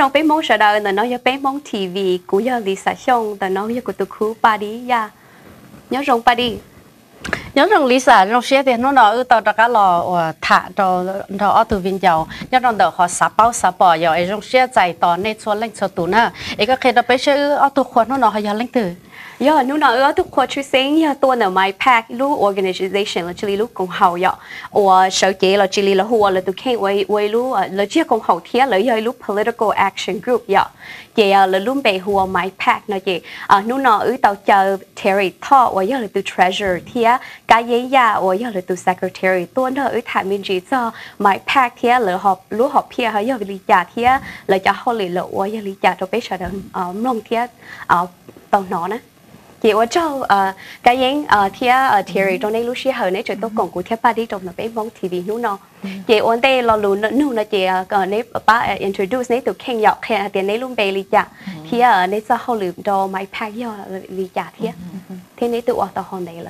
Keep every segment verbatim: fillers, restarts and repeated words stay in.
trong bé mong sợ đời là nó giờ bé mong ti vi cú giờ đi xả xong là nó giờ của tụi khu ba đi ya nhớ rong ba đi nhớ rằng Lisa trong xe thì nó nói tao đã cả lò thả cho cho ở từ viên dầu nhớ rằng đợt họ xả bao xả bỏ giờ trong xe chạy tỏ nên xóa lên xóa tủ nè ấy có khi đó bây giờ ở từ khuôn nó nói họ lên từ giờ nó nói ở từ khuôn chú sinh giờ tôi là Maiv Pac lu organization là chỉ lu công hậu giờ or sở chế là chỉ là hùa là tôi khen quay quay lu là chỉ công hậu thiệt là giờ lu political action group giờ chị là lu bề hùa Maiv Pac nó chị nó nói ở tàu chờ Terri Thao or giờ là từ treasurer thiệt cái giấy ya or giờ là từ secretary tôi nó ở thải miền chỉ cho Maiv Pac thiệt là họp lu họp thiệt hay giờ lý trả thiệt là cho họ lì lộ or giờ lý trả cho bé sợ đó mong thiệt tàu nó nè chị ở châu cái giấy thiệt Terri trong đây lúc xưa hồi nãy trời tôi còn cụ thiệt ba đi trong là bé mong thì vì nó nó chị ở đây là luôn nó là chị còn nếu ba introduce nếu từ khen dọc khen tiền nếu luôn bề lý trả thì ở đây sao họ lượm cho Maiv Pac do lý trả thiệt thế nếu tự ở tàu hòn này là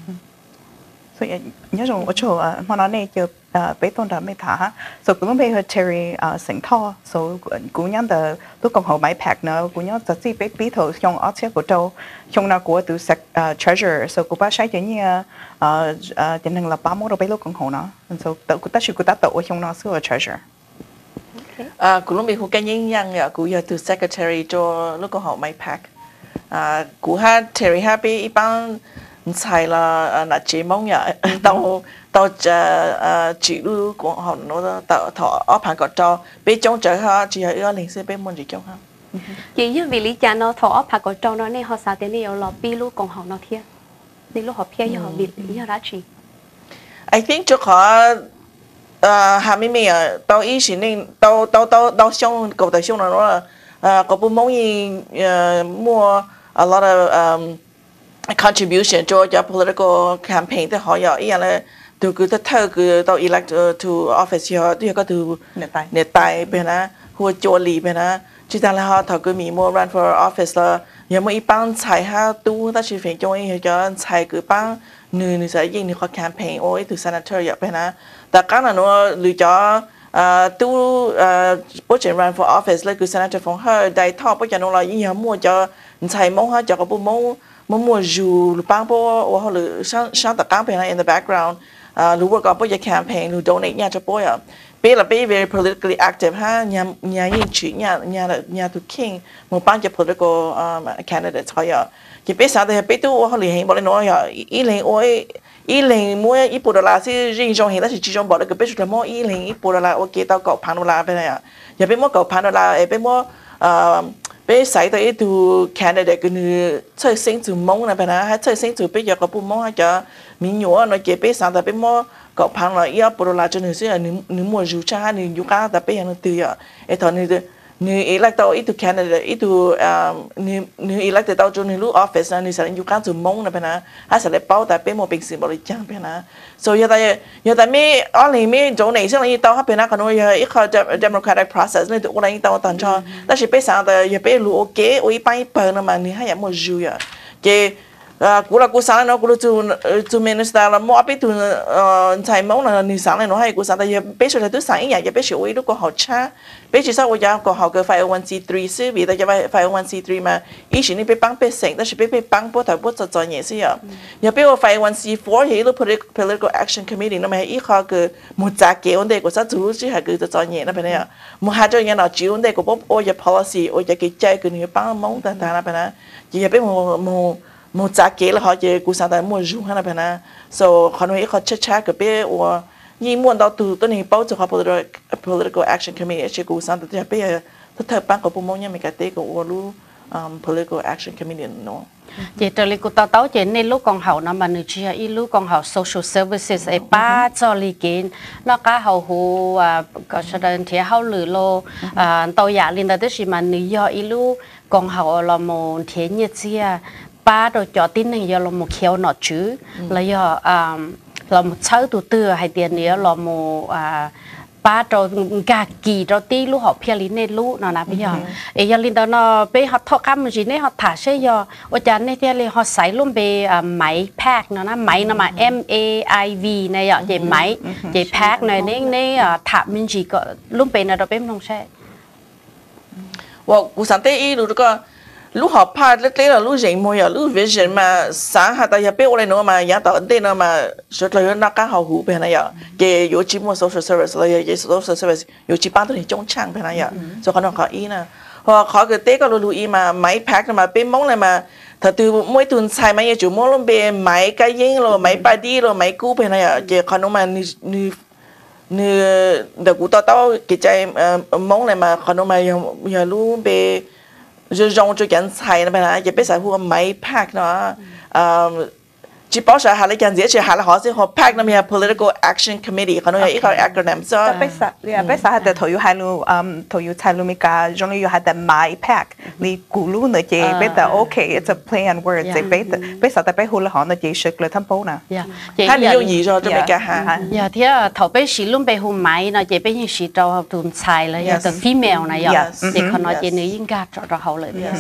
nhớ rằng ở chỗ mà nói này chưa bé tôn đã mấy thả so cũng bây giờ Terri sinh thọ so cũng nhớ từ lúc còn học Maiv Pac nữa cũng nhớ thật sự bé bí thổ trong ở trên của châu trong nào của từ treasurer so cũng bắt sai chuyện như chuyện năng là ba mốt rồi bé lúc còn học nó so tự cũng tất sự cũng tất tự ở trong nó xưa treasurer à cũng lúc bị hụt cái những yang ya cũng giờ từ secretary cho lúc còn học Maiv Pac à cũng ha Terri ha bé一般sai là là chỉ mong nhở tao tao chỉ lu của họ nó tao thọ ở phản cọ cho bé trong trời ha chỉ ở linh sẽ bé muốn gì trong ha chỉ như vì lý cha nó thọ ở phản cọ trong nó nên họ sao thế này ở lò pi lu còn họ nó thiệt nên lúc họ phía giờ họ bị giờ đã chỉ I think cho họ hà mi mi à tao ý xin nên tao tao tao tao xong cầu tài xong nó là có bộ mong gì mua a lot of contribution cho cho political campaign thì họ giờ ý là từ cứ tới thơ cứ tao elect to office họ thì có từ nét tài bên đó hoặc cho lì bên đó chỉ là họ thọ cứ mình mua run for office là giờ mới bán xài ha tu ta chỉ phải cho ý cho xài cứ bán nửa nửa sẽ gì nửa có campaign ôi từ senator giờ bên đó tất cả là nó lựa chọn tu bố trí run for office là cứ senator phong hơi đại thọ bố trí nó là gì họ mua cho xài món ha cho có bộ món mong muốn dù bang bộ hoặc là sáng sáng tất cả bên này in the background lu work on project campaign lu donate nhà cho bố à bé là bé very politically active ha nhà nhà yên chuyện nhà nhà nhà tu king một ban cho political candidates thôi à chỉ bé sáng thì bé tu hoặc là hiện bọn nó à ý lên ôi ý lên mua ý bộ là sẽ riêng trong hiện tại chỉ trong bỏ được cái bé là mua ý lên ý bộ là ok tao cậu phán đô la bên này à giờ bé mua cậu phán đô la bé mua bé sai tới từ candidate cái nữ chơi sinh từ mông này bên đó hay chơi sinh từ bây giờ có bộ mông hay cho mình nhớ nói chuyện bé sáng tới bé mua có phẳng là yêu bộ là cho nữ sĩ là nữ nữ mua rượu cha nữ yêu cá tại bé nó từ à ấy thôi nữ nữ elect tao ít từ candidate ít từ nữ nữ elect tao cho nữ lúc office nữ sẽ yêu cá từ mông này bên đó hay sẽ lấy bao tại bé mua bình sinh bảo đi chăng bên đó so giờ tại giờ tại mi ở này mi chỗ này sẽ là như tao hết bên đó còn nói ít khó democratic process nên tụi con này tao toàn cho但是bé sáng tới giờ bé lu ok ôi bay bờ nó mà nữ hay mua rượu à cái cú là cú sáng nó cú là chú chú minister là mua bé từ chạy món là nữ sáng này nó hay cú sáng tại giờ bé số là từ sáng nhà giờ bé số lúc có học cha bé chỉ sao bây giờ có học cái five oh one c three sư vì tại giờ five oh one c three mà ý chỉ nên bé帮bé sinh但是bé bé帮bố thầy bố cho cho nhẹ xí à giờ bé có five oh one c four thì lúc political action committee nó mà ý khó cái một giá kế vấn đề của sao chú chỉ là cái cho cho nhẹ nó bên này à một hai chỗ nhà nào chịu vấn đề của bố ôi giờ policy ôi giờ cái chơi cái người帮món ta ta là bên này chỉ giờ bé một một một giá kế là họ chỉ cú sáng tại mua rượu hay là bên nào, so họ nói họ chết chết cái bé và như muốn đầu tưตัวนี้包就เขา political political action committee chỉ cú sáng tại bé tất thợ bán của bộ môn nhà mình cái tế của lu political action committee nó chỉ từ lúc tao tao chỉ nên lúc còn học nó mà nữ chia ít lúc còn học social services ấy ba cho lý kiến nó cả hậu hồ có sự đơn thì hậu lử lô tao giả liên tới thì mà nữ do ít lúc còn học là một thế nhiệt chia ba rồi cho tin này giờ là một khéo nọ chứ là giờ là một sáu tuổi tư hay tiền nữa là một ba rồi cả kỳ rồi tí lúc họ phía lý nên lúc nó là bây giờ ấy giờ liên đó nó bây họ thọ cam gì này họ thả xe giờ ở trên này thì họ xài luôn về máy pack nó là máy nó mà M A I V này ạ về máy về pack này nên nên thả mình chỉ có luôn về là đó bên trong xe 我古上对伊路这个路好怕，那对了路人么呀，路为人嘛，啥哈，大家别我来弄嘛，伢到对了嘛，说了有那刚好湖边那呀，给有几么 social service 了，也也 social service 有几班都是中枪边那呀，所以可能考伊呢，或考个对个路路伊嘛，买 pack 嘛，被蒙了嘛。ถ้าตัวมวยตุนใช้มาเยอะจุ่มลงไปไม้กระยิงโลไม้ปาดีโลไม้กู้ไปนะอย่าเจ้าขนมมันนี่นี่นี่เด็กกูต่อต่อกิจใจมองเลยมาขนมมันยังยังรู้ไปจะยองจะกันใช้นะไปนะอย่าไปใส่หัวไม้แพ็กเนาะจีบอสหาอะไรกันเสียเชื่อหาแล้วหอสิหัวแพ็กนั่นมี political action committee ขนมยังอีกเขา acronym ซะไปสักเนี่ยไปสักแต่ถอยอยู่ให้รู้อืมถอยอยู่ใช้รู้มีการจงอยู่ให้แต่ไม้แพ็กนี่กูรู้เนอะเจ๊ไปแต่โอเค it's a play on words เจ๊ไปแต่ไปสักแต่ไปหัวละหอเนอะเจ๊สึกเลยทั้งปูนะถ้ามีอยู่ยี่จะไม่กล้าหาอย่าเที่ยวถอยไปสีลุ่มไปหัวไม้เนาะเจ๊ไปยังสีเราตุนใช้เลยอย่าแต่ female นะอย่าเจ๊ขนมเจ๊นี่ยิ่งกล้าเราเขาเลยเนี่ย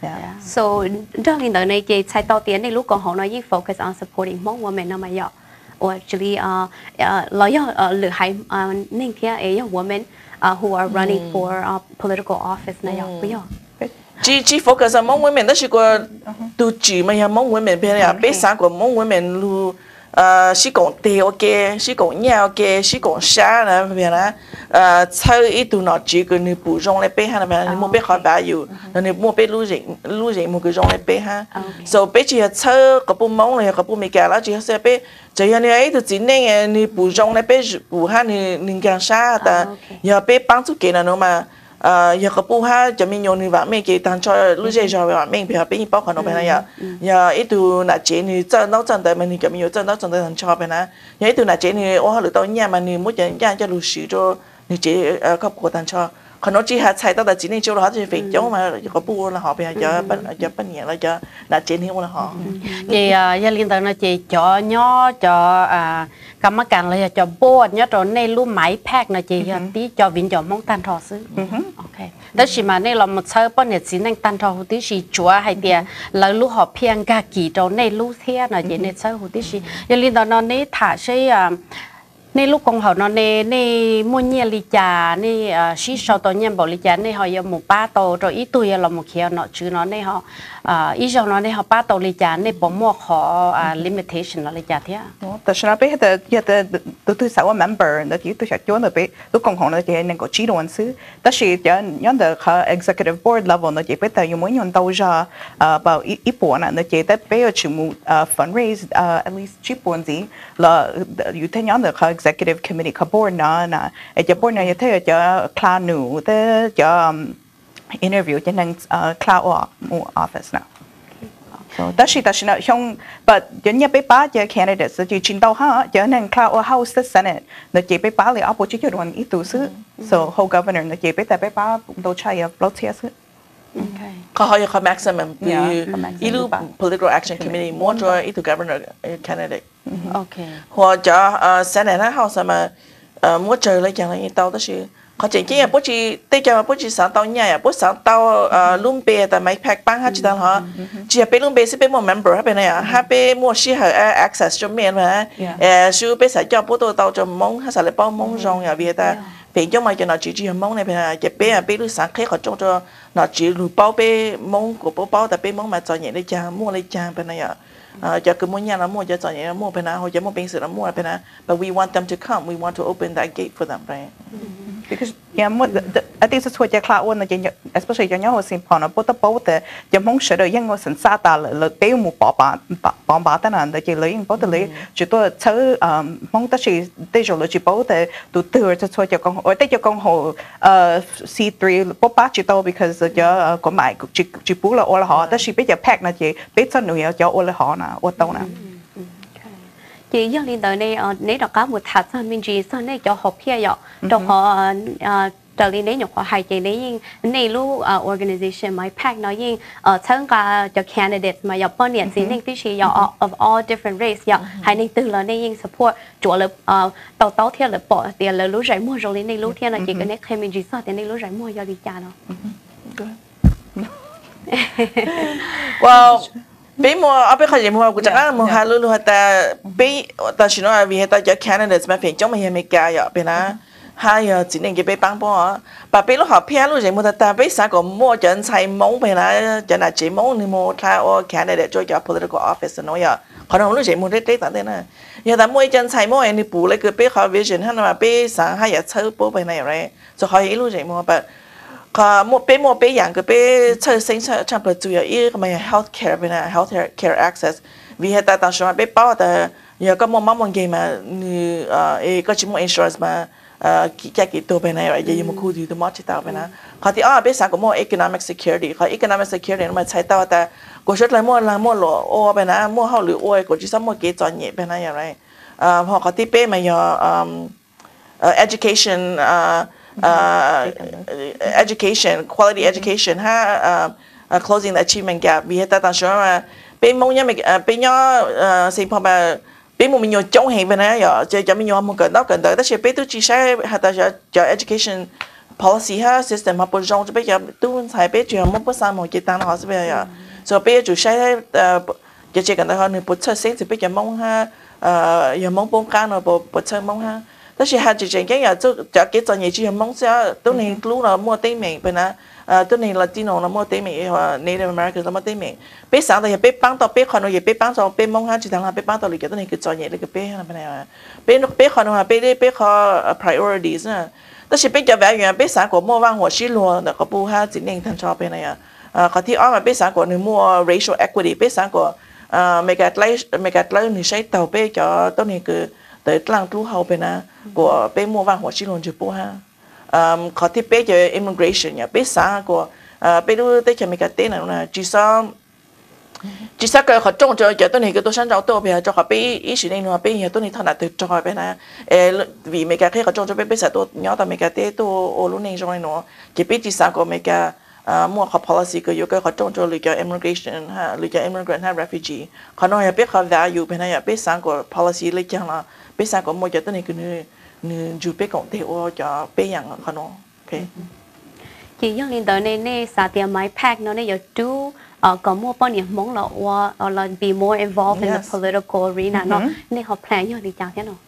so เรื่องนี้เดี๋ยวในเจ๊ใช้ต่อเตียนในลูกของเขาเนาะยิ่ง focus on supporting Hmong women นะมาเยอะ or actually อ่าเราเยอะหรือให้อ่านิ่งเที่ยเอ๋ย women who are running for political office นะเยอะไปเยอะจีจี focus on Hmong women 但是个都จี嘛呀 Hmong women 偏呀被三个 Hmong women 路呃是讲地 OK 是讲鸟 OK 是讲沙啦偏啦呃抽一度那几个你不用来背哈那边你莫被好白有那你莫被路人路人莫个用来背哈 so 被只抽个不蒙了个不没干了只是被只要你一度今年你不用来背不哈你你干啥的要被帮助给了侬嘛呃，有个不哈，就没用你话咩给当初路线上话咩，譬如俾你包可能俾你呀，呀一度那姐你真闹真的嘛，你咁樣真鬧真的很差俾你，呀一度那姐你我喺度到年嘛，你每人人就路數咗，你姐誒個過當初，可能只係猜到但今年做咗就肥咗嘛，有個不啦後邊有不有不年啦，有那姐你我啦嗬。 thì gia liên tới là chị cho nhỏ cho à cảm ơn càng là cho bố nhớ rồi nay lúc máy pack là chị tí cho viên cho mong tan thọ xứ, ok. Đó chỉ mà nay là một sơ bao nhiêu xin anh tan thọ hụt tí gì chúa hay tiệt là lúc họ phiền cả kỳ rồi nay lúc thế là chị nay sơ hụt tí gì gia liên tới nó nay thả sẽ àในลูกของเขาเนาะในในมุ่งเนี่ยลิจาในชีสตัวเนี่ยบอกลิจาในเขายังหมู่ป้าโตตัวอีตัวยังเราหมู่เขียวเนาะชื่อเนาะในเขาอีเจ้าเนาะในเขาป้าโตลิจาในปมขอ limitation เนาะลิจาเท่าแต่ฉันไปแต่ยังแต่ตัวตัวสาว member 那ที่ตัวชาติ那ไปลูกของเขา那ที่能够知道文字但是ยังยังแต่เขา executive board level 那ที่ไปแต่ยังไม่ยัง到จะ呃about一一半啊那ที่แต่ไป要全部呃 fundraise 呃 at least 七半子了有聽樣的เขาexecutive committee เขา board นะนะไอ้เจ้า board เนี่ยที่จะคลาหนูแต่จะ interview จะนั่งคลา office นะ so 但是但是呢像 but 人家被扒จะ candidates 就進到哈จะนั่งคลา house senate 那จะไป扒เลยเอาไปจะโดนอีตัวซื้อ so whole governor 那จะไปแต่ไป扒都ใช่อะเราเทียซื้อเขาเขาเขา maximum คืออีลู political action committee มั่วจอยอีตัว governor candidate โอเค或者呃 senate 那 house 嘛呃มั่วจอยเลยอย่างไร到都是เขาจริงๆ不止对家嘛不止上到年呀不上到呃ลุงเปแต่ไม่แพ็คปังฮะจิตตาฮะ只要被ลุงเป是被มั่ว member ฮะเป็นไงอ่ะฮะ被มั่ว是เหรอ access จนเมียนมาเออชื่อ被ใส่เจ้าปุ๊บตัวจนมงฮะใส่เลยป้อมงรองอย่างเวียแต่เป็นจังมาจะนอจีจีมงเนี่ยเป็นจะเป็นอ่ะเป็นลูกสังเกตเขาจงจะนอจีลูกเป้าเป็นมงกูเป้าเป้าแต่เป็นมงมาจอยเนี่ยได้จางมั่วเลยจางเป็นไงอ่ะจะคือมั่วเนี่ยละมั่วจะจอยเนี่ยละมั่วเป็นนะเขาจะมั่วเป็นสื่อละมั่วเป็นนะ but we want them to come we want to open that gate for them right because yeah more I think that's whatจะคลาอ้วนนะจะ especially จะเนี่ยว่าสิ่งพอนะปุ๊บปุ๊บแต่จะมองเสด็จยังว่าสันซาตาเลยเลยเป็นหมู่ปอบปอบปอบปอบแต่นั้นแต่จะเลยยังปุ๊บแต่เลยจุดตัวเชื่อมองแต่สิได้จบเลยจุดปุ๊บแต่ตัวเตือนจะช่วยจะกองโอ้แต่จะกองหัวเอ่อ C สามปุ๊บป้าจุดตัว because จะก็หมายจุดจุดปุ๊บละโอละหอแต่สิเป็นจะแพ็กนะจะเป็นสนุกจะโอละหอนะโอโตนะ chị dân liên tới này nếu đó có một tháp sản mình chỉ sản này cho học kia vậy cho họ trở lên đấy nhục họ hay chị đấy này lu organization Maiv Pac nói nhưngทั้งcả cho candidate mà nhập bao nhiêu gì nên tí chỉ of all different race vậy hay nên từ là nên support chủ là tàu tàu theo là bỏ tiền là lu rải mua rồi nên lu theo là chỉ cái này khi mình chỉ sản thì nên lu rải mua do đi cha nó wow bây mua ở bên khai mua cũng chẳng là mua hai lúaแต่bâyแต่ฉันว่าวิเหตุจะ candidates มาเพียงจ้องมาเห็นไม่กล้าอย่าเป็นนะ hai giờ chỉ nên cái bé băng bó bà bé lúc học pia lúc gì mà ta bé sáng có mua chân chạy mông về là chân là chỉ mông thì mua Thao candidate cho cái political office nói à họ nói lúc gì mua đấy đấy tận thế này giờ ta mua chân chạy mông anh đi bù lấy cái bé họ vision hay là bé sáng hai giờ chơi bố về này rồi rồi họ ý lúc gì mua bà họ mua bé mua bé dạng cái bé chơi sinh chơi trong bữa chủ yếu cái mà healthcare về này healthcare access vì hiện tại tao nói bé bao ta giờ có mua mắm một game mà như có chỉ mua insurance mà cái cáiตัวไปไหนอะไรยังไม่คุ้นที่ตัวมอดที่ตัวไปนะเขาที่อ๋อเป็นสารก็มั่ว economic security เขา economic security มันใช้ตัวแต่กูชุดเลยมั่วละมั่วหล่อโอ้ไปนะมั่วเข้าหรือโอ้ยกูจะซ้ำมั่วเกจอนเย่ไปนะอย่างไรพอเขาที่เป็นมาอย่าง education education quality education ฮะ closing the achievement gap วิเหตุต่างๆช่วยมาเป็นมั่วยังไม่เป็นย่อสิ่งพอมาbé một mình nhớ chống hình về này giờ chơi cho mình nhớ một cái đó cần tới, tất nhiên bé tôi chỉ sẽ hay ta cho cho education policy ha system ha bồi dưỡng cho bé giờ tôi phải bé chỉ một bữa sáng một cái tăng họ sẽ bây giờ, so bé chủ sẽ giờ chỉ cần tới hơn nửa bữa chơi sinh thì bé giờ mong ha giờ mong bông can rồi bữa bữa chơi mong ha, tất nhiên ha chỉ chỉ cái giờ tôi cho cái cho nhiều chỉ mong sẽ tôi này lúc nào mua tên mình bên này tôi này Latino là mua tên mình hoặc Native American là mua tên mình bé sáng thì bé băng tàu bé còn nói bé băng tàu bé mong ha chỉ thằng là bé băng tàu lịch cái tôi này cứ cho nhẹ cái bé là bên này bé bé còn nói bé bé bé có priorities nè tất nhiên bé giờ về nhà bé sáng của mua vàng hoa xí luôn là có bu ha chỉ nên thằng cho bên này à cóที่อ้อมาbé sáng của người mua racial equity bé sáng của mega lấy mega lấy người xây tàu bé cho tôi này cứ tới làng lũ hậu bên này của bé mua vàng hoa xí luôn chụp bu ha có thể bé cho immigration nhà bé sáng của bé đối tới cho mình cái tên nào là chỉ sao chỉ sao cái họ trông cho cho tôi này cái tôi sáng tạo tôi bây giờ cho họ bé ý sự này nữa bé giờ tôi này thằng nào từ cho họ bé này vì mấy cái khi họ trông cho bé bé sẽ tôi nhớ tao mấy cái tên tôi ô lúc này rồi nữa chỉ biết chỉ sao của mấy cái mua họ policy cái yêu cái họ trông cho lựa chọn immigration ha lựa chọn immigrant ha refugee họ nói là bé họ value bên này bé sáng của policy lựa chọn là bé sáng của mua cho tôi này cái nữa nên chú bé cũng theo cho bé yang họ nói ok chỉ do liên tới nên nên sao thì Maiv Pac nó nên giờ chú có mua bao nhiêu món là or là be more involved in the political arena nó nên họ plan như đi chào thế nào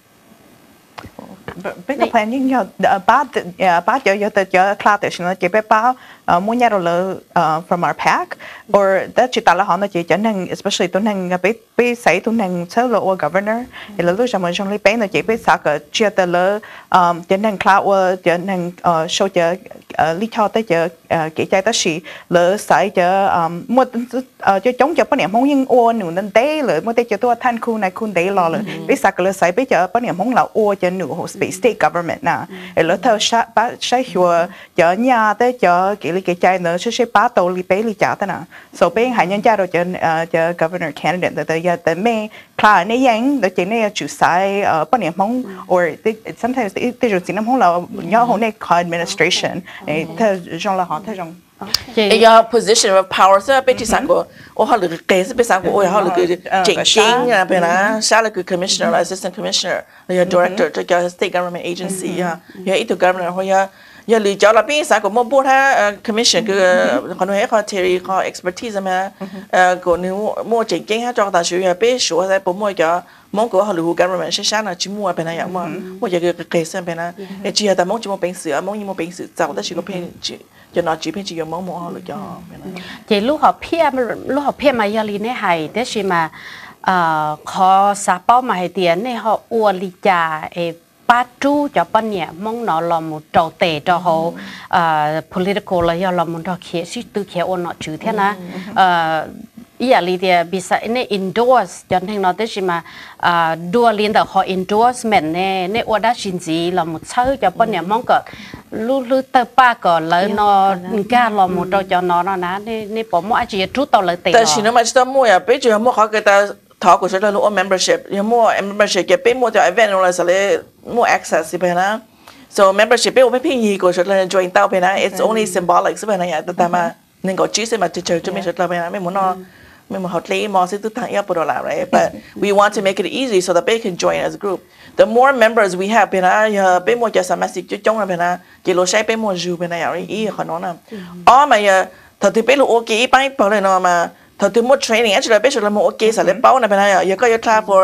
bé có plan nhưng giờ ba ba giờ giờ tới giờ class thì nó chỉ bé ba muốn nhà rồi from our pack or that chỉ ta là họ nó chỉ cho nên especially tôi nên bé bé say tôi nên chơi là or governor thì là lúc mà trong lấy bé nó chỉ bé sao cái chia tới là cho nên class or cho nên show cho lý do tới cho kỹ trái tới gì là sai cho mua cho chống cho bao nhiêu món nhưng or nửa nên té là mua tới cho tôi than khu này khu đấy lo là bé sao cái là sai bé cho bao nhiêu món là or cho nửa hồ state government nè, rồi theo sát bắt sát hiệu cho nhà tới cho cái cái trái nữa sẽ sẽ bắt đầu li bé li trả thế nào, so bé hai nhân gia rồi cho cho governor candidate tới tới giờ tới mấy class này yang tới chỉ này chủ sai bao nhiêu món or sometimes tới rồi chỉ năm món là nhau hôm nay administration, theo trong là họ theo trong your position of power sẽ bên chỉ sáng của, ô họ là cái sẽ bên sáng của, ô họ là cái chính chính là bên là, sao là cái commissioner, assistant commissioner, là director cho cái state government agency, ya, ya ít governor, hoặc ya, ya lựa chọn là bên sáng của một bộ ha commission cái, còn nói họ Terri họ expertise mà, của nếu mua chính chính ha cho ta sử dụng bên số là bộ mua cho mong của họ lựa government sẽ sáng là chỉ mua bên này mà, mua cho cái cái sẽ bên là, chỉ là ta mong chỉ mua bên sữa, mong chỉ mua bên sữa giàu, ta chỉ có bên cho nó chỉ bên chỉ dùng món món họ lựa chọn. Chỉ lúc họ phe lúc họ phe mà giờ này hay, thế thì mà họ xã bảo mà hay tiền này họ uổng lý trả ba chú cho bên nhà mong nó là một trò tệ cho họ political là giờ là một trò kia suy tư kia uổng nó chữ thế na ý là lý thì bị sai này endorse cho nên nó thế thì mà đua liên đó họ endorsement này này uổng đã xin gì là một thứ cho bên nhà mong cái lu lu tơ ba cái lời nó cả là một trò cho nó nó ná này này bỏ mỗi chỉ chút tao lời tệ แต่สิ่งนั้นมันจะมั่วอ่ะเป็นจะมั่วเขาเกิดแต่ถอกูจะรู้ว่า membership ยังมั่ว membership เก็บเป็นมั่วจะ event อะไรสักเลยมั่ว access สิเป็นนะ so membership เป็นไม่เพียงยี่กูจะเลย join เต้าเป็นนะ it's only symbolic สิเป็นนะอย่างแต่มาหนึ่งก็จีสิมาจะเจอจะไม่จะเป็นนะไม่เหมือนนอไม่เหมือนเขาเลี้ยมอสิตุทางเยอะปวดหลัง right but we want to make it easy so that they can join as a group the more members we have เป็นนะเป็นมั่วจะสามารถสิจะจ้องเป็นนะจะเราใช้เป็นมั่วจูเป็นนะอย่างนี้อีขนาดนั้นอ๋อมาอย่าถ้าที่เป็นลูกโอเคไปเปล่าเลยเนาะมาถ้าที่มั่ว training actually เป็นชุดละมั่วโอเคสักเล็บเป้านะเป็นนะอย่าก็อย่า try for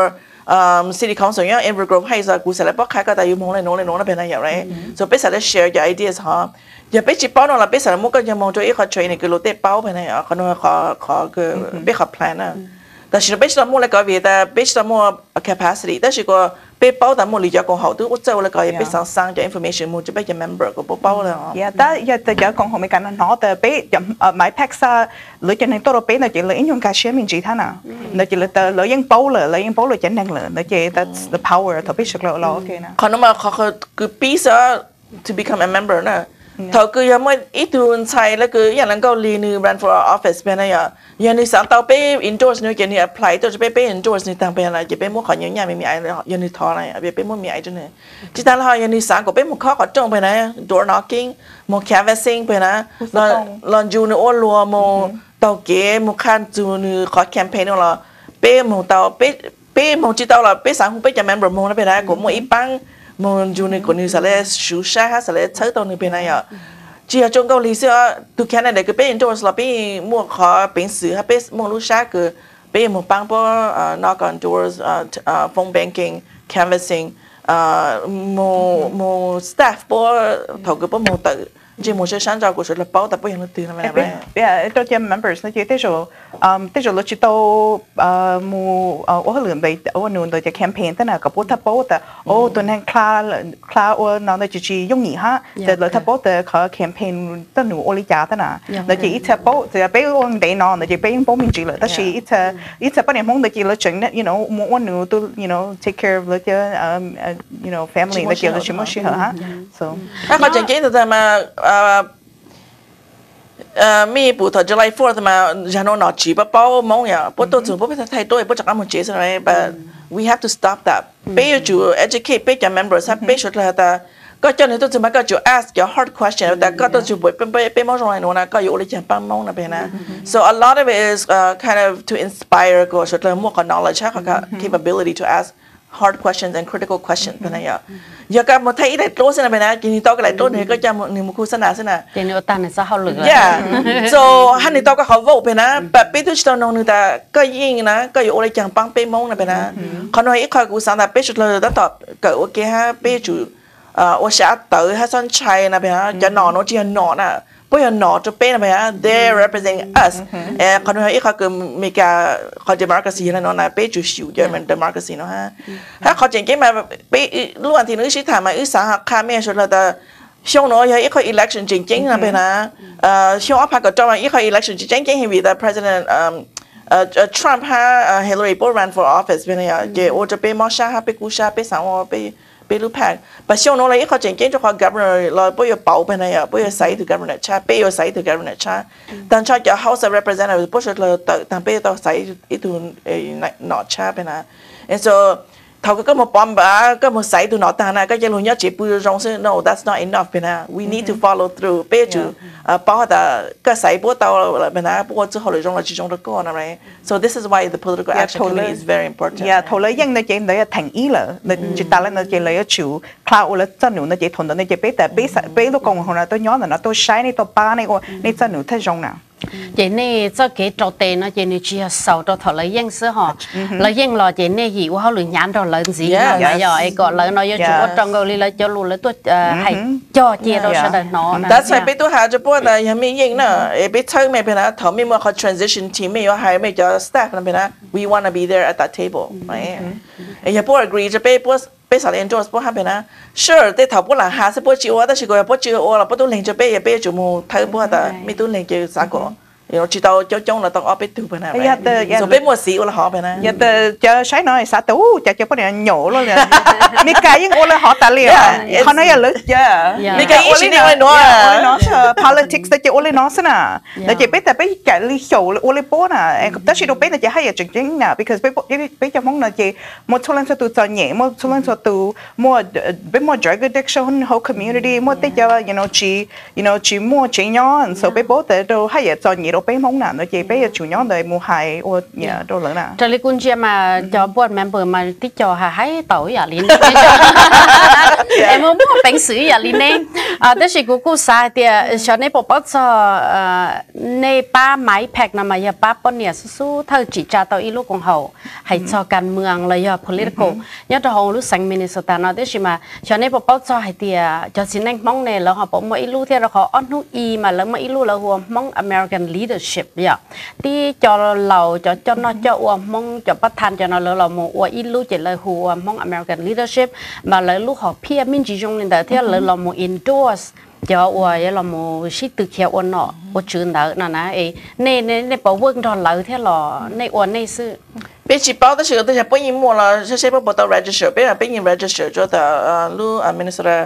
city council อย่าง every group ให้สักกูเสร็จแล้วพวกใครก็แต่อยู่มองเลยโน้นเลยโน้นเป็นอะไรอย่างไร so ไปเสร็จแล้ว share your ideas ฮะอย่าไปจีบเป้าหน่อยละไปเสร็จแล้วมุกก็จะมองตัวเองเขาช่วยในคือโรเตเป้าเป็นอะไรอ่ะเขาหน่อยขอขอคือไปขอ plan นะแต่ฉันไปจะมุกเลยก็วิแต่ไปจะมุก capacity แต่ฉันก็ไปเป้าแต่มุกเลยจะกองเขาตัวอุจจาระเลยก็ไปสั่งสั่งจะ information มุกจะไปจะ member ก็เป้าเลยอ่ะ yeah แต่อย่าแต่จะกองเขาไม่กันนะแต่ไปจะหมายแพ็กซาหรือจะในตัวเราไปน่ะจะเลยยังการเชื่อมินจีท่านน่ะน่ะจะเลยแต่เลยยังเป้าเลยเลยยังเป้าเลยจะนั่งเลยน่ะจะ that's the power ถ้าไปสักแล้วเราโอเคนะเขาหนุ่มเขาคือปีซะ to become a member นะถ้าคือยังไม่อีตูนใช่แล้วคืออย่างนั้นก็รีนิว run for office เป็นอะไรอย่างอย่างนี้สั่งเตาไป endorse เนี่ยอย่างนี้ apply ตัวจะไปไป endorse นี่ต่างเป็นอะไรจะไปมั่วขออย่างนี้ไม่มีอะไรอย่างนี้ท้ออะไรไปไปมั่วมีอะไรจังเลยที่ต่างเราอย่างนี้สั่งก็ไปมั่วข้อขอจงไปนะ door knocking มั่ว canvassing ไปนะลอนลอนจูนอ้วนรัวมั่วเตาเก๋มั่วขันจูนขอ campaign เราไปมั่วเตาไปไปมั่วจีเตาเราไปสั่งหุ่นไปจะ member มั่วนั่นไปนะก็มั่วอีปังมองจูในคนนี้สเลยชูชาฮะสเลยเชิดตรงนี้เป็นอะไรอ่ะจีจงเกาหลีเสียทุกแค่นั้นเด็กก็เป็นตัวสลับเป็นมั่วขอเป็นสื่อฮะเป็นมั่วลูกชาคือเป็นมั่วปังพวกเอ่อ knock on doors เอ่อเอ่อ phone banking canvassing เอ่อมั่วมั่ว staff พวกเขาก็เป็นมั่วตื่นจีมั่วเชื่อฉันจะกูช่วยรับเป้าแต่พวกยังไม่ตื่นทำไมไม่ yeah ตัวเจ้า members นะจีเตจูอืมเตจูเราจิโตเอ่อมั่วเอ่อว่าเหลือไปว่าหนูตัวจะ campaign ตั้งแต่กับพูดทับโป้แต่โอ้ตัวนั้นคลาคลาว่าน้องตัวจียุ่งหนีฮะแต่เราทับโป้แต่เขา campaign ตั้งหนูโอลิจ่าตั้งน่ะเราจีอีทับโป้จะไปว่าเดนอนเราจะไปยังโป้มินจีเลยแต่ชีอีทับอีทับปัญญามองเราจีเราจึงเนี่ย you know มั่วว่าหนูตัว you know take care of เราจะ um you know family เราจีเราชิมว่าชิเหรอฮะ so ถ้าเขาจะเก่งแต่มาเอ่อมีปู่ถอดจะไล่ฟอร์ดมาจะนอนนอนจีบเป้ามองอย่างปุ๊บตัวถึงปุ๊บไปไทยตัวปุ๊บจากการมุ่งเจสันอะไร but we have to stop that ไปจู educate ไปจาก members ไปชุดเลยแต่ก็จนในตัวถึงมันก็จู ask your hard question แต่ก็ตัวจูไปไปไปมองตรงไหนโน่นนะก็อยู่อะไรอย่างปั้มมองนะเป็นนะ so a lot of it is uh, kind of to inspire ก็ชุดเลยมั่วกับ knowledge ใช่ค่ะ capability to ask hard questions and critical questions เป็นอะไรอย่างอยากมาไทยได้โตสินะเป็นนะกินนี่โตก็ได้โตเนี่ยก็จะหนึ่งมุขสนาสินะเดี๋ยวนี้ตันเนี่ยจะเขาเหลือ yeah so ฮันนี่โตก็เขาโว้เป็นนะแบบไปทุกตอนนองนึงแต่ก็ยิ่งนะก็อยู่อะไรจังปังไปมองนะเป็นนะเขาหน่อยอีกคอยกูสั่งแต่ไปชุดเลยแต่ตอบเกิดโอเคฮะไปจูเอ่อว่าจะเต๋อฮะสันชัยนะเป็นนะจะนอนโน้ตจะนอนอ่ะพวกยันหนอจะเป็นอะไรอ่ะ they represent us เออคนที่เขาคือมีการเขาจะ democracy แล้วเนาะนะเป็นจุดชิวเยอะมัน democracy เนาะฮะถ้าเขาจริงๆมาไปล้วนที่นึกชิถามมาอุตสาหกรรมเนี่ยชุดละแต่ช่วงโน้นยังอีกเขา election จริงๆนะเป็นนะเอ่อช่วงอภัยกับจอมอีกเขา election จริงๆเห็นว่า president เอ่อเอ่อ Trump ฮะ Hillary ปุ๊บ run for office เป็นอะไรเดี๋ยวจะไปมอชาฮะไปกูชาไปสังวรไปไปรู้แผนแต่ช่วงนั้นเลยเขาจริงๆเจ้าของ governor เราไปอยู่เป่าไปไหนอ่ะไปอยู่ใส่ถึง governor ชาไปอยู่ใส่ถึง governor ชาตอนชอบจะ house of representative ปุ๊บเราแต่แต่ไปต่อใส่อีตัวหนอชาไปนะ and so เขาก็มาปอมบ้าก็มาใส่ตัวหนอตานะก็จะรู้ยอดจีบรองซึ่ง no that's not enough ไปนะ we need to follow through ไปจู่ป้าแต่ก็ใส่ปุ๊บตัวไปนะปุ๊บจะเขาเลยจงเราจีจงตะก้อนอะไร so this is why the political action committee is very important yeah 头了ยังในเจนเลย停อี了ในจิตตาแล้วในเจนเลยชูคลาวแล้วจันหนูในเจทนในเจไปแต่ไปไปลูกกงของเราตัวย้อนน่ะตัวใช้ในตัวป้าในก็ในจันหนูท่าจงน่ะ chị này cho cái trâu tê nó chị này chỉ sầu cho thọ lấy yên sữa họ lấy yên lo chị này hiểu họ lười nhán rồi lớn gì mà giờ ấy gọi lớn nó cho chú trong cái lấy cho luôn lấy tôi hay cho chị đâu sẽ được nó that's why ไปตัวหาจะพูดแต่ยังไม่ยิงนะเอไปเชิงไม่เป็นนะถ้าไม่มาเขา transition team ไม่ว่าให้ไม่จะ staff นั่นเป็นนะ we wanna be there at that table ไม่เออพูด agree จะไปพูดไปสอน endorse พูดให้เป็นนะ sure แต่ถ้าพูดหลังหาสิพูดจีโอแต่สิก็พูดจีโอแล้วพูดตัวเล่นจะไปอย่าไปจูมูเธอพูดแต่ไม่ตัวเล่นจะสักก็you know 知道就中了當我俾圖俾你，就俾我試我啦，學俾你。 有的就使nói啥都就就不能nhổ luôn rồi，你cái những我là họ ta liền，เขาnói là yeah， 你cái意思你會nói啊？ nói politics แต่จะ我嚟nóiนะ，แต่จะเป็นแต่เป็นcái lý hiểu我嚟播นะ，แต่是都เป็นแต่จะให้จริงๆนะ because เป็นเป็นจะมองนะจะมั่วทุเรศตัวจะnhẹมั่วทุเรศตัวมั่วเป็นมั่ว drug addiction whole community มั่วแต่จะ you know จี you know จีมั่วจีย้อน so เป็น播แต่都ให้จะnhẹไปมองหนาเราจะไปchủ nhóm đời mua hại ô nhà đồ lớn nào. Cho nênคุณเชียมาจอ board member มาที่จอหาให้เต่าอย่าลิ้น em muốn bánh sứ à li nè à đó là cô sa thì cho nên bộ bao giờ nè ba Maiv Pac nằm ở ba bên nhà su su thâu chỉ trả tàu ít lúc còn hậu hay cho can mường là do political nhớ cho họ lúc sang Minnesota nó đó mà cho nên bộ bao giờ hay thì cho xin anh mong này là họ bộ mỗi lúc thì là họ ăn nuôi y mà là mỗi lúc là họ mong American leadership vậy thì cho lầu cho cho nó cho mong cho bắt thành cho nó là một ít lúc chỉ là họ mong American leadership mà là lúc họ phía mình chỉ dùng nên là thế là là một endorse cho vậy là một sĩ từ khéo ôn nọ ôn chữ nợ nè nè nè nè nè bảo vương cho lợi thế là nè ôn nè sư bây giờ bảo đó là tôi sẽ bây giờ mua là sẽ sẽ bảo tao register bây giờ bây giờ register cho ta lu Minnesota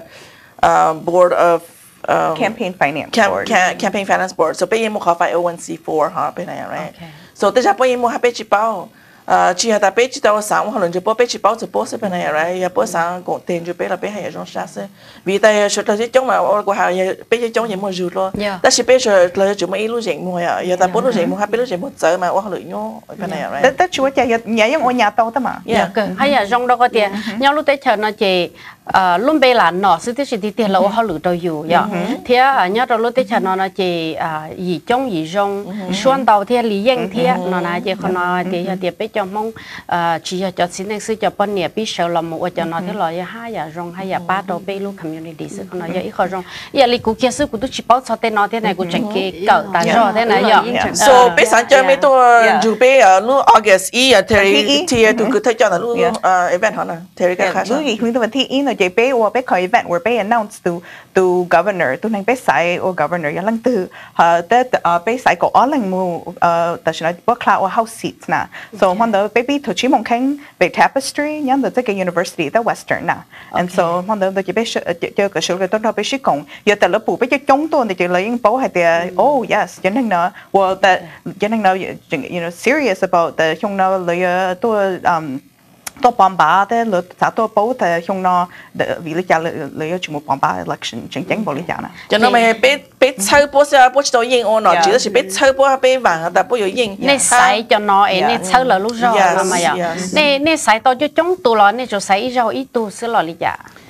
Board of campaign finance cam, board cam, campaign finance board so bây giờ mua khó phải O one C four ha bên này right so tôi sẽ bây giờ mua hai bây giờ bảo chỉ là ta bây giờ tao sáng hoặc là chỉ bảo bây giờ bảo chỉ bảo sẽ bên này right ya bảo sáng cũng tiền chỉ bây là bây giờ trong sát sẽ vì tại sự thật trong mà của họ bây giờ trong gì mua rượu luôn但是bây giờ là chỉ mua ít lúc gì mua ya ya ta bảo lúc gì mua hai bây lúc gì mua giờ mà hoặc là nhau bên này right tất chúa cha nhà những ngôi nhà tao đó mà hay là trong đó có tiền nhau lúc tới chờ nó chỉ luôn bây là nọ sự tích thì tiền là họ lựa đâuอยู่ya thế nhớ đâu lúc tới chờ nó nó chỉ gì trong gì trong xuân đầu thế lý yên thế nó là chỉ còn nó thì thì bây giờ mong chỉ cho xin anh sư cho bên nhà biết sợ là một cho nó thế là hai giờ rong hai giờ ba đầu bây lúc community sự còn nó giờ ít khó rong giờ lý cụ kia sư cụ tôi chỉ bảo cho tên nó thế này cụ chẳng kể cỡ tại sao thế này giờ so bây giờ cho mấy tôi chụp bây giờ lúc August e à Terri thì tôi cứ thấy cho là lúc event hả nè Terri cái khác lúc gì chúng tôi thì in rồi chỉ bây giờ bây khởi event rồi bây announce to to governor tôi nên bây sai or governor ya lăng từ họ tới bây sai có ở lăng mu tại sao nói bất cloud house seats nè so hôm đó baby to chỉ mong khánh về tapestry nhớ được cái university tại western nè and so hôm đó tôi chỉ biết chơi cái số cái tôi nói biết sĩ công giờ tại lớp phụ biết cho chúng tôi thì chỉ lấy những bố hay thì oh yes cho nên nó well that cho nên nó you know serious about the chúng nó lấy tôi um tôi bom ba thế lượt xã tôi bố thì chúng nó vì lý do lấy chúng một bom ba election chính chính bảo lý do nè cho nên mà biết biết chơi bố sẽ bố chỉ tôi yên ôn nó chỉ là chỉ biết chơi bố hay biết vàng ta bố có yên nên sai cho nó ấy nên chơi là lúc rồi mà mà vậy nên nên sai tôi cho chúng tôi là nên cho sai rồi ít tôi sẽ là lý do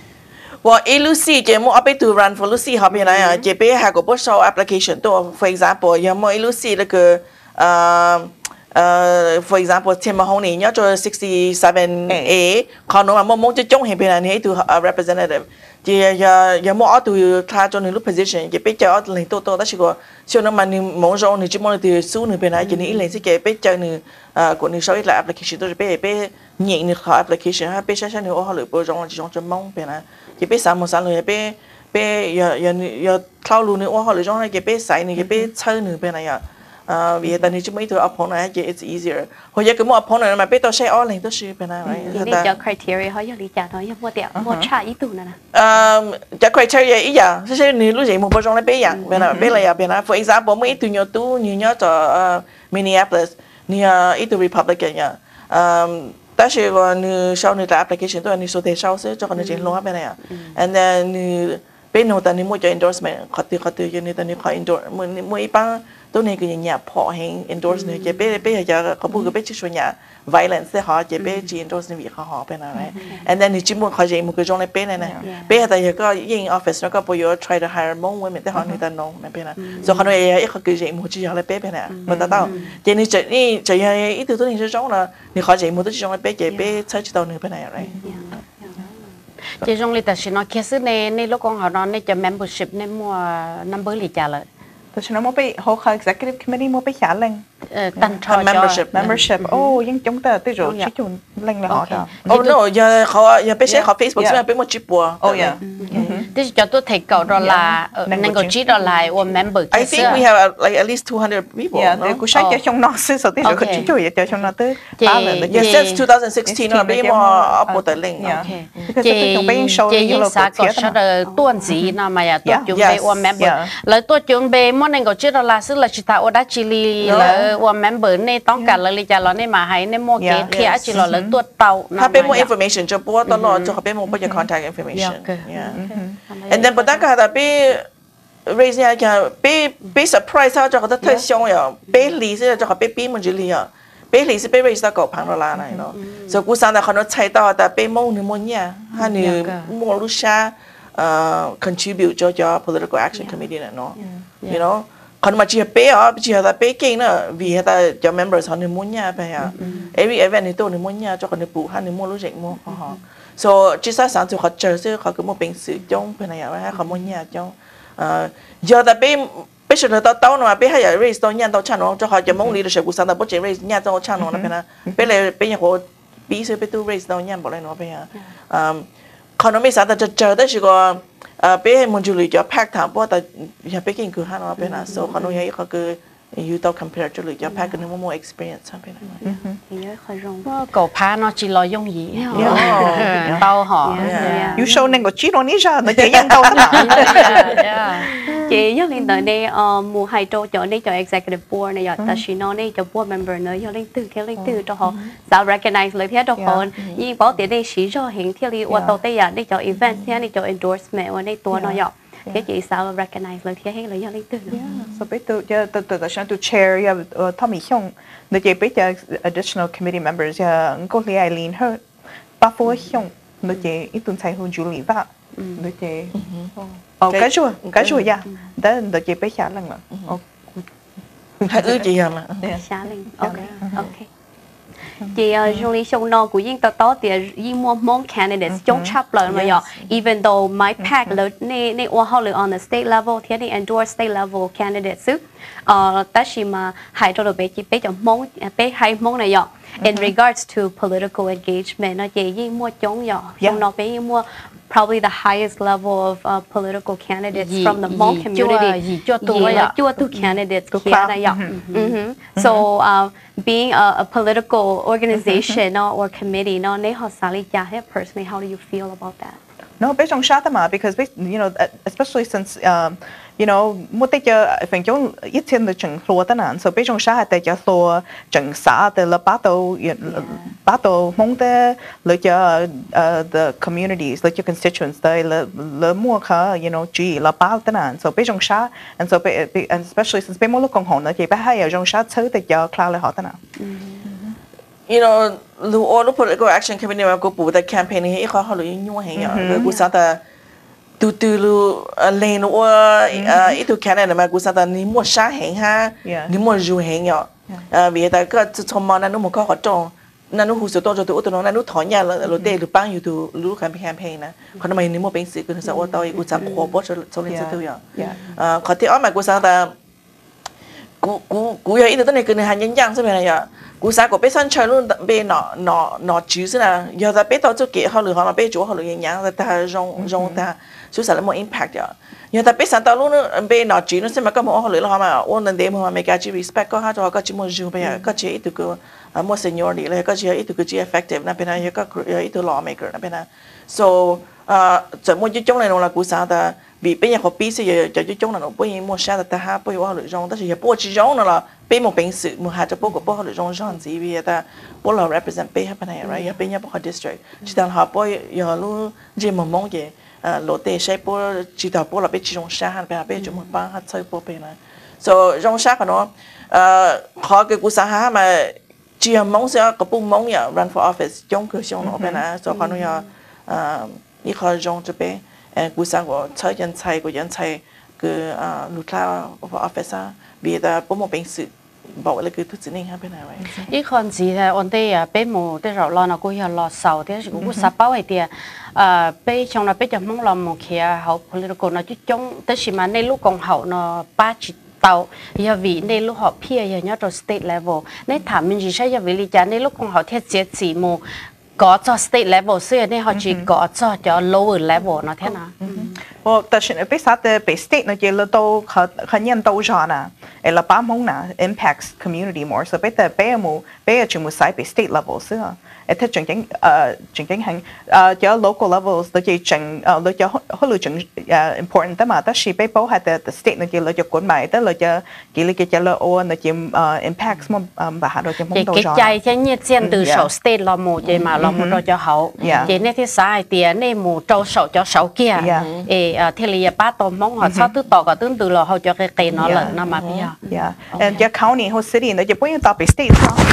well e Lucy chỉ muốn up to run for Lucy học như này à chỉ biết hai cái bố sau application tôi for example giờ mua e Lucy là cái Uh, for example, Tim Mahoney nhớ cho sixty-seven A, còn nếu mà muốn muốn cho chung hiện bên này từ representative, thì giờ giờ muốn ở từ thay cho những lúc position, thì bây giờ ở lên tô tô đó chỉ có, cho nên mà những muốn rồi những chỉ muốn từ số những bên này, thì những lên sẽ cái bây giờ những của những số ít là application tôi bây bây nhẹ những khó application, ha bây giờ sẽ những ở lựa bộ trong chỉ trong trong mong bên này, thì bây giờ một sản lượng bây bây giờ giờ giờ thao luôn những ở lựa trong này cái bây sai những cái bây chơi những bên này à vì tại vì chúng mấy tôi upon này thì it's easier. Hồi giờ cái mua upon này mà biết tôi sẽ ở lên tôi sẽ bên này right. Thì cho criteria hỏi giờ lý trả thôi mua tiền mua trả ý tụ này nè. Cho criteria ý giờ sẽ sẽ nếu lúc gì mua bao trong này biết vậy bên này biết là bên này for example mấy tụi nhỏ tu như nhớ cho Minneapolis như ý tụ Republican nhá. Ta sẽ còn như sau này trả application tôi như số tiền sau sẽ cho con người trên loa bên này à. And then như bên nào ta như mua cho endorsement khó từ khó từ cho nên ta như khó endorse mua mua ít bao tôi này cái nhà họ hàng endorse này cái bé bé giờ có bữa cái bé chỉ số nhà violence sẽ họ cái bé chỉ endorse này việc họ họ bên này and then chỉ muốn khai một cái trong này bé này này bé tại giờ có in office nó có bây giờ try to hire more women để họ người ta know bên này so họ nói ít có cái gì một chỉ họ là bé bên này mình ta tahu cho nên chỉ ní chỉ ít từ tôi này trong là你khai gì một tôi chỉ trong này bé cái bé chơi chỉ tao này bên này right chỉ trong lịch sử nó kia xứ này này lúc con họ nói này cho membership này mua number lịch trả lại tôi nói mua bị hồ khởi executive committee mua bị trả lên tăng cho membership membership oh nhưng chúng ta tới rồi chỉ chọn lên là họ đó oh no giờ họ giờ bây giờ họ Facebook sẽ bị một chip bùa oh yeah thế cho tôi thấy cậu đó là nên có chỉ đó là one member I think we have like at least two hundred people yeah để cũng sai cho chúng nó sẽ sau tới rồi có chỉ chơi cho chúng nó tới ba lần yeah since twenty sixteen nó bị một upload tới link chị chị xã có sao là tuần gì nào mà tôi chuẩn bị one member lấy tôi chuẩn bị món này có chỉ đó là sức là chỉ thao đã chỉ là one member nàyต้องการเลยจะเราเนี่ยมาให้เนี่ยโมเกตที่อาจจะเราเลยตัวเตาถ้าเป็น more information จะบอกตลอดจะเขาเป็น more เป็น contact information yeah and then ปตั้งแต่เป็น raise เนี่ยจะเป็นเป็น surprise เขาจะเขาจะเทสช่องอย่างเป็นลีสิจะเขาเป็นปีมันจะลีอ่ะเป็น bé lì sẽ bé raise tao phẳng đó là này nó so cú sáng ta họ nó chạy tao ta bé mông nữa mông nha hai nữa mua lúc xa contribute cho cho political action committee này nó you know còn mà chỉ là bé ở chỉ là bé kinh nữa vì ta cho members họ nữa mông nha bây giờ every event này tôi nữa mông nha cho còn nữa phụ hai nữa mua lúc rảnh mua họ so chỉ sao sáng từ họ chờ chứ họ cứ một bình sự trong bên này ở họ mông nha trong giờ ta bé bây giờ tao tao nó bây giờ raise tao nhận tao chăn nó cho họ cho mong leadership của sao tao bắt đầu raise nhận tao chăn nó là bên nào bây giờ bây giờ họ bí sự bây tu raise tao nhận bỏ lại nó bây giờ còn nó mấy sao tao chờ chờ tới chỉ có bây giờ muốn chú ý cho pack thảm bao tao giờ bây giờ cứ hắn nó bên nào so còn nó vậy họ cứ you tao compare chú ý cho pack cái nó more experience bên này thì nhớ khởi rong cổ phá nó chỉ lo dùng gì tao họ you show nên có chỉ nó ní ra nó chỉ nhận tao đó chị nhớ lên tới đây mùa hai trâu cho đây cho executive board này giờ ta chỉ nói đây cho board member nữa cho lên từ cái lên từ cho họ sao recognize lời thế cho họ nhưng bảo tiền đây chỉ cho hiện theo đi qua tàu tây giờ đây cho event thế này cho endorsement và đâyตัวnó giờ cái chị sao recognize lời thế hay lời cho lên từ nữa so bây giờ giờ từ từ từ từ chair giờ thao mỹ xong nó chỉ bây giờ additional committee members giờ có lý ai liên hơn ba phố xong nó chỉ ít tuần sai hơn Julie vậy nó chỉ oh cái chua cái chua ya đó nó chỉ bây giờ lần mà hai ư chị hả mà xả lên ok ok chị Julie xong nó của riêng tao tao thì riêng mua mong candidates chống chấp lời mà giờ even though Maiv Pac là nè nè qua họ là on the state level thì nè endorse state level candidates ờ ta chỉ mà hai cho được bé chỉ bé cho mong bé hai mong này giờ in regards to political engagement nó chỉ riêng mua chống giờ xong nó bé mua probably the highest level of uh, political candidates Ye, from the Hmong community. Chua chua tu candidates here na ya. So uh, being a, a political organization no, or committee, no, ne ho sali ja he personally, how do you feel about that? No, based on Shatama, because you know, especially since um, you know, một cái giờ phần chúng ít thiên được chừng lúa tân an, so based on Shat tại giờ lúa chừng xã tại là bắt đầu bắt đầu mong tới là giờ the communities, là giờ constituents, tại là là mua khá, you know, chỉ là bao tân an, so based on Shat, and so and especially since bên một lúc công hồn là chỉ bắt hay ở trong Shat thứ tại giờ cloud là họ tân an. You know, lu all political action committee mà có phụ tại campaign này, ít khó họ luyện nhua hay nhở, rồi cũng sao ta từ từ lu lên lu ít tu Canada mà cũng sao ta ni mua sáng hàng ha, ni mua rượu hàng nhở, vì ta cái trong mà nó một cái hoạt động, nó hụt số to cho tụi tụi nó nó thỏi nhà là lu tê lu bao nhiêu tụi lu campaign nè, còn nó mày ni mua bánh sĩ cũng sao tao cũng sao khó bớt cho cho lên sẽ thôi nhở, còn thì ở mà cũng sao ta cú cú cú giờ ít tụi này cứ này hàng nhân dạng thế này nhở. cú xã của bé sân chơi luôn bé nọ nọ nọ chữ thế nào giờ ta bé tao cho kỹ họ lừa họ mà bé chủ họ lừa nhàng nhàng ta rong rong ta chú xã là một impact giờ giờ ta bé sân tao luôn bé nọ chữ nó xem mà có một họ lừa họ mà ôn lần đêm mà mấy cái chỉ respect có hát cho có chỉ một dù bây giờ có chỉ ít từ cái một seniority là có chỉ ít từ cái chỉ effective là bên này có ít từ lawmaker là bên này so chỉ một chút trong này là cú xã ta vì bây giờ họ biết giờ cho chút trong là nó bây giờ mua xe ta ha bây giờ họ lựa rong但是也不只rong là bây một bình sự một hạt cho bố của bố họ lựa rong rong gì vì ta bố là represent bây giờ bên này right bây giờ bố họ district chỉ là họ bây giờ luôn chỉ một mong gì lỗ tê xe bố chỉ là bố là bây giờ rong xe hay bây giờ bây giờ một ban hạt chơi bố bên này so rong xe của nó họ cái cú xã ha mà chỉ là mong sẽ có bố mong giờ run for office trong cửa xong nó bên này so họ nói giờ ít họ rong cho bé cú xã của chơi nhân才của nhân才cứ lụt lao vào office vì ta có một bệnh sự bảo là cứ thuốc chính ha bên này vậy. Ít con gì là ổn đây à bé mù đây rồi lo nó cũng hiểu lo sầu thế cũng sắp bao vậy thì à bé trong là béจะmong làm một kia học political nó chút chống tới chỉ mà nên lúc còn học nó ba chỉ tàu giờ vì nên lúc học pia giờ nhớ rồi state level nên thảm mình chỉ sai giờ vì lý do nên lúc còn học thiết chế chỉ mù có cho state level xưa nên họ chỉ có cho cho lower level nó thế nào? Well, tại vì bây giờ tại bây state nó chỉ là đâu khá khá nhân đâu ra nè, là ba mong nè impacts community more, so bây giờ bây giờ bây giờ chỉ muốn sai bây state level xưa, thế chẳng chẳng chẳng chẳng hành cho local levels nó chỉ chẳng nó cho họ lựa chọn important đó mà, tại vì bây giờ tại the state nó chỉ là cho quân máy, tức là cho chỉ là cho là ô nó chỉ impacts mà bà họ đâu cho mong đâu ra. Cái cái chạy cái nhiệt diện từ số state là một cái mà là một trâu cho hậu chỉ nên thế sai tiền nên một trâu sầu cho sầu kia ê thế là ba tổ mong họ sao tứ tổ có tương tự là họ cho cái cây nó lợn nó mà bây giờ yeah and your county whole city nó chỉ bôi tập state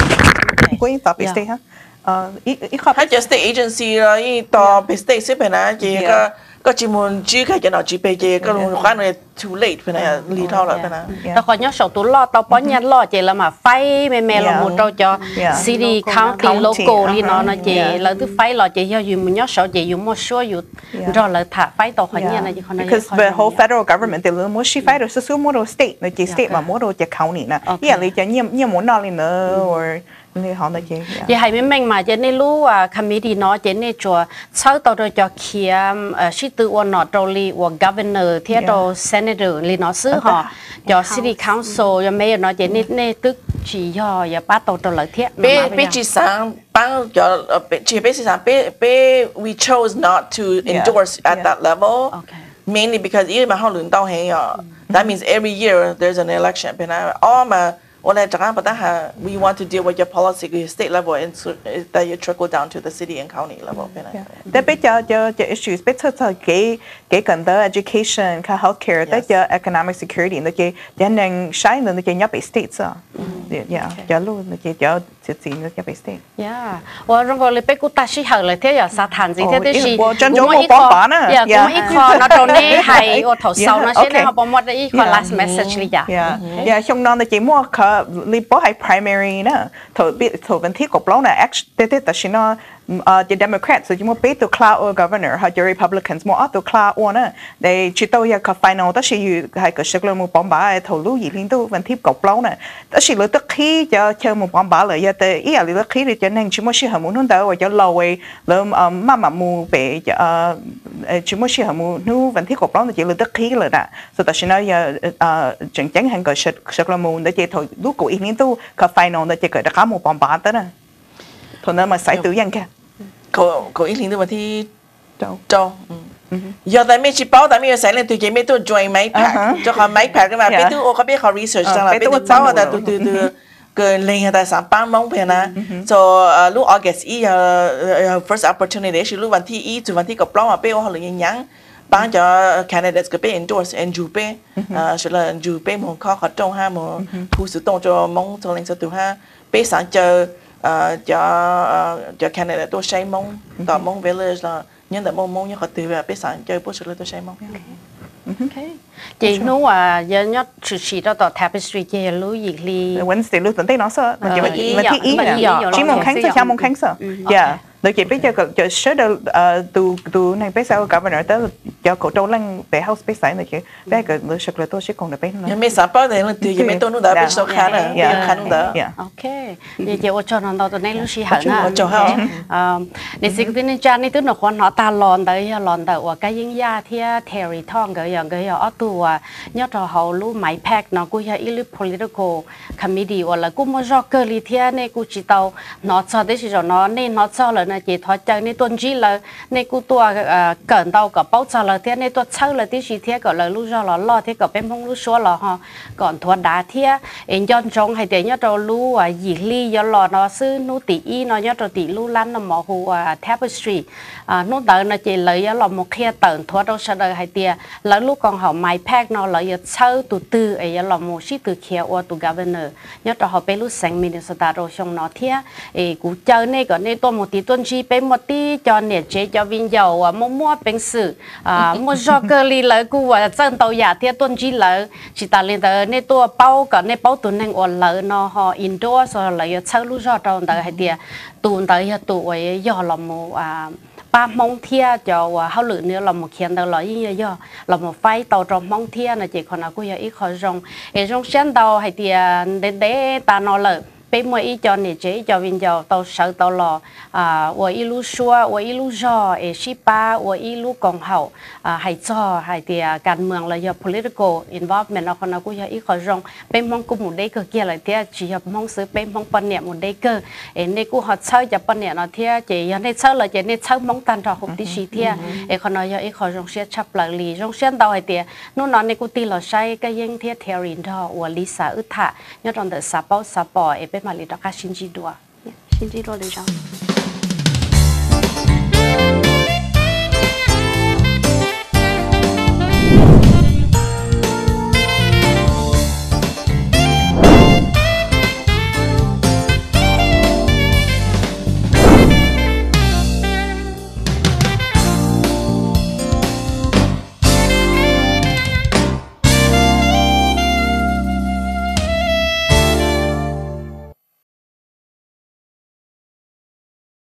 bôi tập state ha ờ ít ít khó hay just state agency rồi ý tập state xếp bên này chỉ có có chỉ muốn chỉ cái nào chỉ bây giờ cái lúc khác này too late bên này lì thao lại bên này tao còn nhớ sầu tú lo tao bỏ nhà lo chỉ là mà phái mẹ mẹ là một trâu cho city county local đi nó nó chỉ là thứ phái lo chỉ do dùng một nhớ sầu chỉ dùng một số dùng rồi là thả phái tao khỏi nhà này chỉ còn because the whole federal government they muốn chỉ phái được số một đồ state nó chỉ state mà một đồ chỉ county nè ý là chỉ nhiều nhiều muốn nào lên nữa or nên họ nói gì vậy hay mấy mình mà chỉ nên lú à committee nó chỉ nên cho sau tao rồi cho kia sĩ tư quan nó rồi li và governor thế rồi senator li nó xứ họ cho city council cho mayor nó chỉ nên nên tức chỉ do và bắt tao rồi lợi thế bé bé chỉ sáng bao cho chỉ bé chỉ sáng bé bé we chose not to endorse at that level mainly because even mà họ luyện tao hay that means every year there's an election bên này all mà Well, we want to deal with your policy at your state level and so that you trickle down to the city and county level. That bây giờ giờ giờ issues bây giờ giờ cái cái cần tới education, cái healthcare, tới giờ economic security, nó cái giờ nên sai nó cái nhập state sao? Yeah, giờ luôn nó cái giờ chỉ chỉ nó nhập state. Yeah, 我如果你俾古大師後嚟聽又沙灘子，聽啲是我真咗冇幫辦啊。 Yeah，咁一個那度呢係我投訴那些呢，我幫我哋一個 last message 嚟呀。 Yeah, yeah，香港嘅節目佢。你不係 primary 呢，頭邊頭問題個 blow 呢 ，actually 啲啲但係呢，啊啲 Democrats 就冇俾到 cloud governor，或者 Republicans 冇啊到 cloud 呢，你知道一個 final 但係要係個實力冇幫把頭路而令到問題個 blow 呢，但係你得起就就冇幫把嚟，一啲依家你得起你就能全部係冇弄到或者漏嘅，你啊媽媽冇俾啊誒全部係冇弄問題個 blow 就你得起嚟啦，所以但係呢又啊正正係個實實力冇，你就頭路個 ini tu ke final na cakap dah kamu pambah tu na. Thôi nama saya tu yang ke. Kau kau ini tu berarti jauh. Jauh. Giờ tại mấy chị bảo tại mấy sáng lên tụi chị mấy tôi join Maiv Pac, cho họ Maiv Pac cái mà biết tôi ô có biết họ research rằng là biết tôi bảo là tôi tôi tôi cái lên tại sáng ban mong phải na. So lúc August ý first opportunity thì lúcวันที่ý từวันที่gặp mà biết họ là những nhắn ban cho candidates cái biết endorse and chủ biết, so là chủ biết một khó khó trong ha mộtผู้sử dụng cho mong cho lên cho tụi ha biết sáng chờ cho cho candidate tôi say mong tỏ mong về là nhân tại mong mong như họ từ về biết sáng chơi bớt sự tôi say mong. Chị nói à giờ nhất sự sự đó tỏ tapestry chị lưu gì li. Wednesday lưu tuần tây nó sợ, mình chỉ mình chỉ ý là chỉ mong kháng sợ, chỉ mong kháng sợ. Yeah. Đôi khi bây giờ cho số đầu từ từ này bây giờ governor tới cho cổ trâu lăng về house bây giờ này chứ bây giờ nó sực là tôi sẽ còn được bên nhưng mà sao bao giờ là từ giờ mấy tôi nó đã biết số khá rồi khá nữa ok thì chị cho nó đâu từ nay lúc xí hẳn à cho hả để xin cái này cha này tức là khoan họ ta lòn tới lòn tới và cái những gia thì Terri thong cái dạng cái ở tù nhớ cho họ lúc Maiv Pac nó cũng là ít political committee hoặc là cũng một cơ lý thì này cũng chỉ tàu nó cho đấy rồi nó nên nó cho là chỉ thoát chân nên tuần chỉ là nên cô tua cẩn tàu cả bao giờ là thế nên tua chơi là tí gì thế cả là lúc do là lo thế cả bên phong lúc số là họ còn thoát đá thế em chọn trong hay để nhớ đầu lu à gì ly do lò nó sư nu tỷ y nó nhớ đầu tỷ lu lăn nó mỏ hồ tapestry nu đợi nó chỉ lấy là một khe tận thoát đâu sau đời hay tiề lấy lúc còn họ Maiv Pac nó lấy chơi tụ tư ấy là một sĩ từ khe qua tụ governor nhớ đầu họ bên lúc sáng Minnesota rồi xong nó thế ấy cú chơi này còn nên tua một tí tuần chỉ bên một tí cho nè chế cho viên dầu mua mua bên sự mua do cơ li lấy cú và chân tàu giả thế tuần chỉ lấy chỉ ta lên tới nên tua bao cả nên bao tuần nên ổn lấy nó họ endorse rồi lấy chơi lúc do trong tới hay tiề tuần tới tụ ấy do là một ba mong thia cho hậu lự nữa là một hiện đầu lợi như do là một phái tàu trong mong thia là chỉ còn là cô giờ ít khó rong ở trong sen tàu hay tiề để để ta nó lợi bên mỗi ý cho nè chế cho viên dầu tàu sợ tàu lò à và ý lu xua và ý lu giò ở Shipa và ý lu còn hậu à hay cho hay thìการเมืองlà do political involvement nó còn là cũng do ý khó rong bên mong cũng một đây cơ kia là thế chỉ học mong xứ bên mong quan niệm một đây cơ ở đây cũng họ chơi cho quan niệm nó thế chỉ ở đây chơi là chỉ đây chơi mong tan trò không tí gì thế ở còn nói do ý khó rong sẽ chấp lại lì rong sen tàu hay thì nó nói này cũng tin là sai cái những thế Terri đó và Lisa ức thả nhớ trong đời sắp bao sắp bỏ ở bên mà lì đó cả xin chỉ đùa xin chỉ đùa lấy chồng